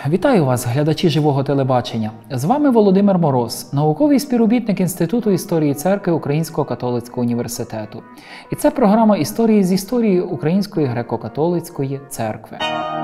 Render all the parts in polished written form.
Вітаю вас, глядачі живого телебачення. З вами Володимир Мороз, науковий співробітник Інституту історії церкви Українського католицького університету. І це програма «Історії з історії Української греко-католицької церкви».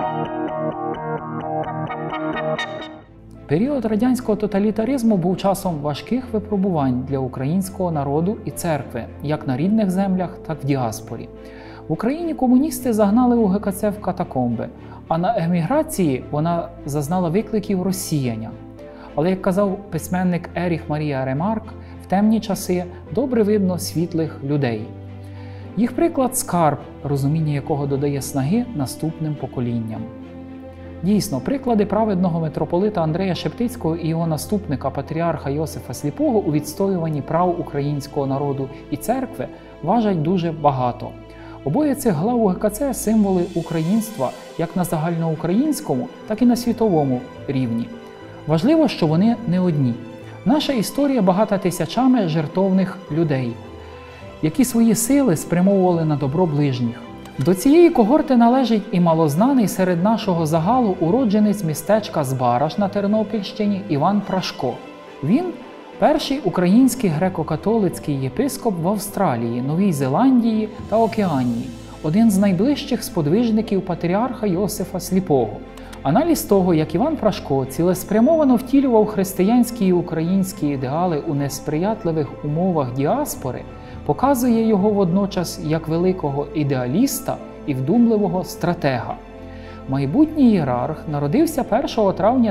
Період радянського тоталітаризму був часом важких випробувань для українського народу і церкви, як на рідних землях, так і в діаспорі. В Україні комуністи загнали УГКЦ в катакомби, а на еміграції вона зазнала викликів розсіяння. Але, як казав письменник Еріх Марія Ремарк, в темні часи добре видно світлих людей. Їх приклад – скарб, розуміння якого додає снаги наступним поколінням. Дійсно, приклади праведного митрополита Андрея Шептицького і його наступника патріарха Йосифа Сліпого у відстоюванні прав українського народу і церкви важать дуже багато. Обоє цих глав УГКЦ – символи українства як на загальноукраїнському, так і на світовому рівні. Важливо, що вони не одні. Наша історія багата тисячами жертовних людей, які свої сили спрямовували на добро ближніх. До цієї когорти належить і малознаний серед нашого загалу уродженець містечка Збараж на Тернопільщині Іван Прашко. Він – перший український греко-католицький єпископ в Австралії, Новій Зеландії та Океанії, один з найближчих сподвижників патріарха Йосифа Сліпого. Аналіз того, як Іван Прашко цілеспрямовано втілював християнські і українські ідеали у несприятливих умовах діаспори, показує його водночас як великого ідеаліста і вдумливого стратега. Майбутній ієрарх народився 1 травня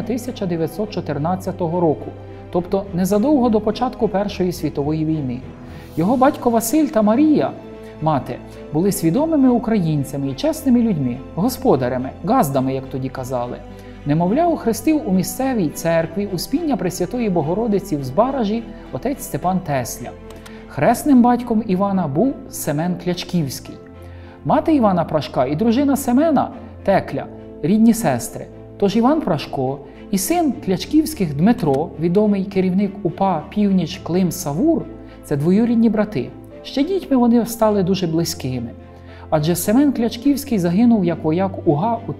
1914 року, тобто незадовго до початку Першої світової війни. Його батько Василь та Марія, мати, були свідомими українцями і чесними людьми, господарями, газдами, як тоді казали. Немовля охрестив у місцевій церкві Успіння Пресвятої Богородиці в Збаражі отець Степан Тесля. Хресним батьком Івана був Семен Клячківський. Мати Івана Прашка і дружина Семена, Текля, рідні сестри. Тож Іван Прашко і син Клячківських Дмитро, відомий керівник УПА «Північ» Клим Савур – це двоюрідні брати. Ще дітьми вони стали дуже близькими. Адже Семен Клячківський загинув як вояк УГА у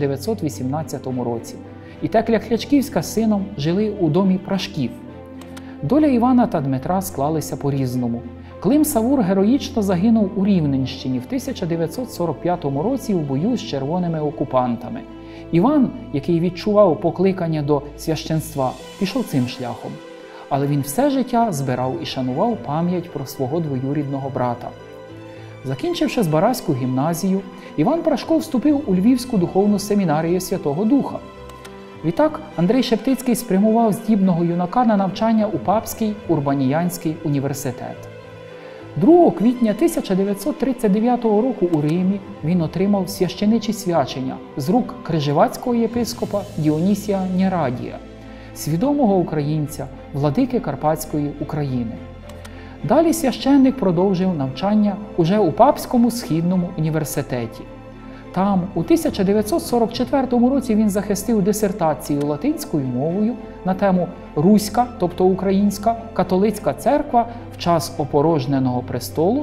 1918 році. І Текля Клячківська з сином жили у домі Прашків. Доля Івана та Дмитра склалися по-різному. Клим Савур героїчно загинув у Рівненщині в 1945 році в бою з червоними окупантами. Іван, який відчував покликання до священства, пішов цим шляхом. Але він все життя збирав і шанував пам'ять про свого двоюрідного брата. Закінчивши Збаразьку гімназію, Іван Прашко вступив у Львівську духовну семінарію Святого Духа. Відтак Андрей Шептицький спрямував здібного юнака на навчання у Папський Урбаніянський університет. 2 квітня 1939 року у Римі він отримав священичі свячення з рук крижевацького єпископа Діонісія Нєрадія, свідомого українця, владики Карпатської України. Далі священник продовжив навчання уже у Папському Східному університеті. Там у 1944 році він захистив дисертацію латинською мовою на тему «Руська, тобто Українська, католицька церква в час опорожненого престолу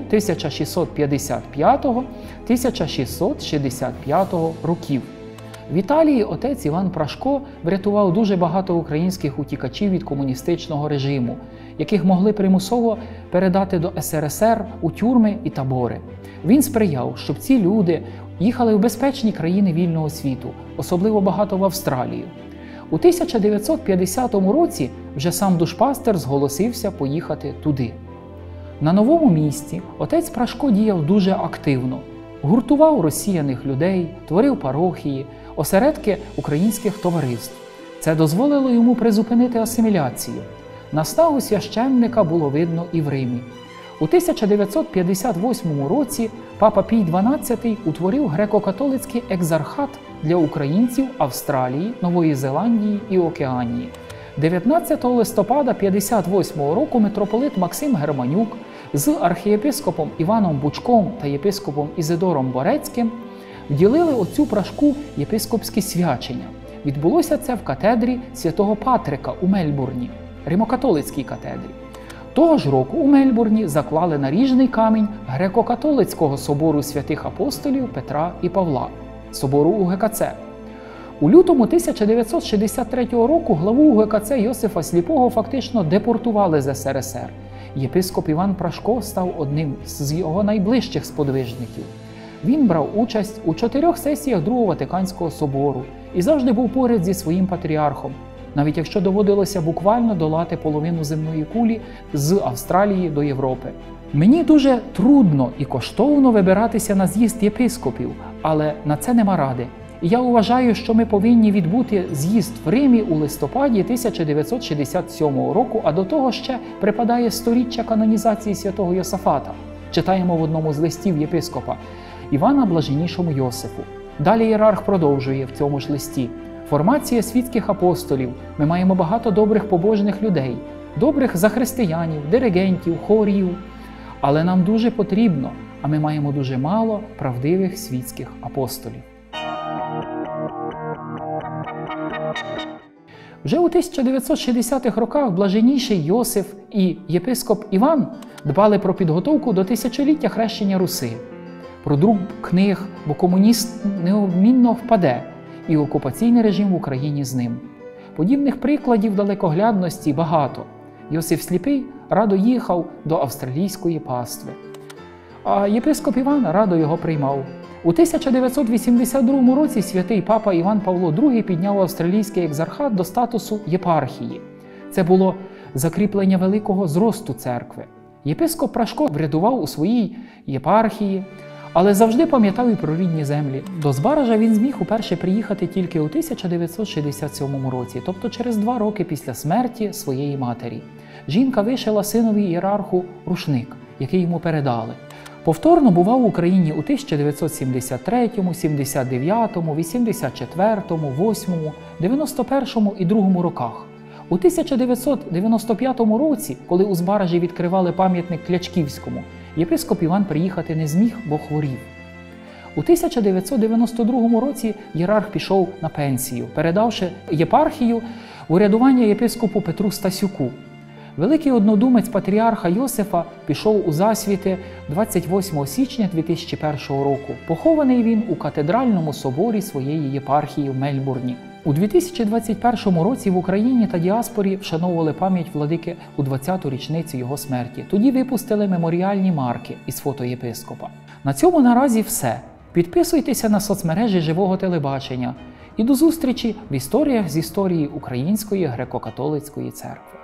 1655-1665 років». В Італії отець Іван Прашко врятував дуже багато українських утікачів від комуністичного режиму, яких могли примусово передати до СРСР у тюрми і табори. Він сприяв, щоб ці люди їхали в безпечні країни вільного світу, особливо багато в Австралію. У 1950 році вже сам душпастер зголосився поїхати туди. На новому місці отець Прашко діяв дуже активно. Гуртував розсіяних людей, творив парохії, осередки українських товариств. Це дозволило йому призупинити асиміляцію. Наснагу священника було видно і в Римі. У 1958 році папа Пій XII утворив греко-католицький екзархат для українців Австралії, Нової Зеландії і Океанії. 19 листопада 1958 року митрополит Максим Германюк з архієпископом Іваном Бучком та єпископом Ізидором Борецьким вділили отцю Прашку єпископські свячення. Відбулося це в катедрі Святого Патрика у Мельбурні, римокатолицькій катедрі. Того ж року у Мельбурні заклали наріжний камінь греко-католицького собору святих апостолів Петра і Павла, собору УГКЦ. У лютому 1963 року главу УГКЦ Йосифа Сліпого фактично депортували з СРСР. Єпископ Іван Прашко став одним з його найближчих сподвижників. Він брав участь у 4 сесіях Другого Ватиканського собору і завжди був поряд зі своїм патріархом, навіть якщо доводилося буквально долати половину земної кулі з Австралії до Європи. Мені дуже трудно і коштовно вибиратися на з'їзд єпископів, але на це нема ради. І я вважаю, що ми повинні відбути з'їзд в Римі у листопаді 1967 року, а до того ще припадає 100-річчя канонізації святого Йосафата. Читаємо в одному з листів єпископа Івана Блаженнішому Йосифу. Далі ієрарх продовжує в цьому ж листі. Формація світських апостолів. Ми маємо багато добрих побожних людей, добрих захристиянів, диригентів, хорів. Але нам дуже потрібно, а ми маємо дуже мало правдивих світських апостолів. Вже у 1960-х роках Блаженніший Йосиф і єпископ Іван дбали про підготовку до тисячоліття хрещення Руси, про друк книг, бо комуніст неодмінно впаде, і окупаційний режим в Україні з ним. Подібних прикладів далекоглядності багато. Йосиф Сліпий радо їхав до австралійської пастви, а єпископ Іван радо його приймав. У 1982 році святий папа Іван Павло II підняв австралійський екзархат до статусу єпархії. Це було закріплення великого зросту церкви. Єпископ Прашко врядував у своїй єпархії, але завжди пам'ятав і про рідні землі. До Збаража він зміг уперше приїхати тільки у 1967 році, тобто через 2 роки після смерті своєї матері. Жінка вишила синові ієрарху рушник, який йому передали. Повторно бував в Україні у 1973, 79, 84, 8, 91 і 2 роках. У 1995 році, коли у Збаражі відкривали пам'ятник Клячківському, єпископ Іван приїхати не зміг, бо хворів. У 1992 році ієрарх пішов на пенсію, передавши єпархію в урядування єпископу Петру Стасюку. Великий однодумець патріарха Йосифа пішов у засвіти 28 січня 2001 року. Похований він у катедральному соборі своєї єпархії в Мельбурні. У 2021 році в Україні та діаспорі вшановували пам'ять владики у 20-ту річницю його смерті. Тоді випустили меморіальні марки із фото єпископа. На цьому наразі все. Підписуйтеся на соцмережі Живого телебачення і до зустрічі в історіях з історії Української греко-католицької церкви.